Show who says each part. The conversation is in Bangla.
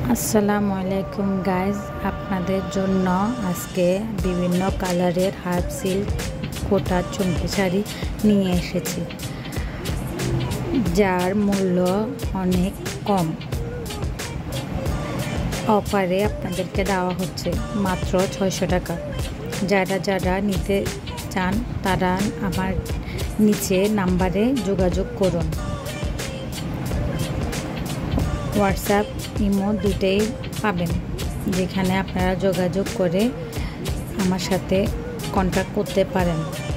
Speaker 1: আসসালামু আলাইকুম গাইজ, আপনাদের জন্য আজকে বিভিন্ন কালারের হাফ সিল্ক কোটা চুমকি শাড়ি নিয়ে এসেছি, যার মূল্য অনেক কম। অফারে আপনাদেরকে দেওয়া হচ্ছে মাত্র 600 টাকা। যারা নিতে চান তারা আমার নিচে নাম্বারে যোগাযোগ করুন। হোয়াটসঅ্যাপ, ইমো দুটেই পাবেন, যেখানে আপনারা যোগাযোগ করে আমার সাথে কন্ট্যাক্ট করতে পারেন।